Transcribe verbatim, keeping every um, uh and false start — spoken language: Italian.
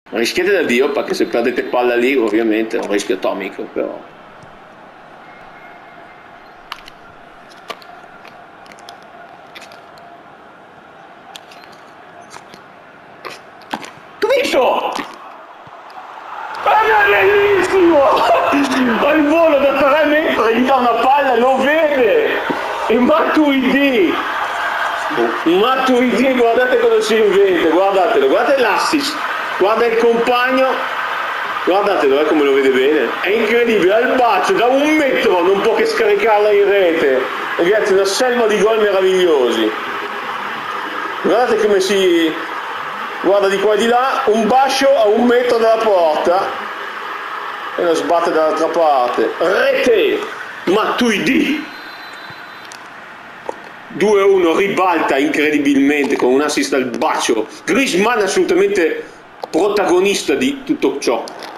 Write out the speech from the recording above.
Rischiate da Dio, perché se perdete palla lì ovviamente è un rischio atomico, però. Visto! Ma è bellissimo! Al volo da tre metri gli dà una palla, lo vede! E Matuidi! Matuidi, guardate cosa si inventa, guardatelo, guardate l'assist, guarda il compagno, guardatelo, eh, come lo vede bene, è incredibile, al bacio da un metro non può che scaricarla in rete, ragazzi, una selva di gol meravigliosi, guardate come si guarda di qua e di là, un bacio a un metro dalla porta e lo sbatte dall'altra parte, rete Matuidi. due a uno, ribalta incredibilmente con un assist al bacio. Griezmann assolutamente protagonista di tutto ciò.